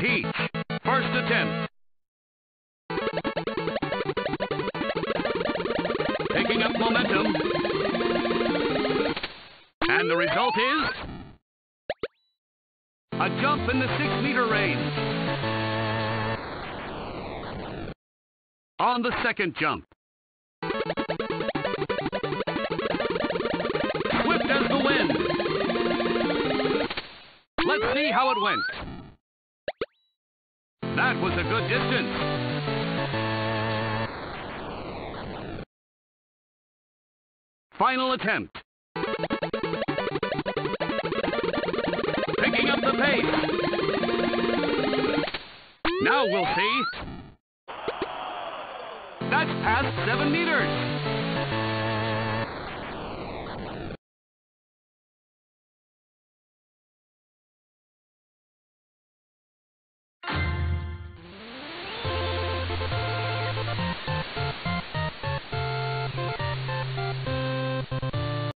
Teach. First attempt. Picking up momentum. And the result is a jump in the 6-meter range. On the second jump. Swift as the wind. Let's see how it went. That was a good distance. Final attempt. Picking up the pace. Now we'll see. That's past 7 meters.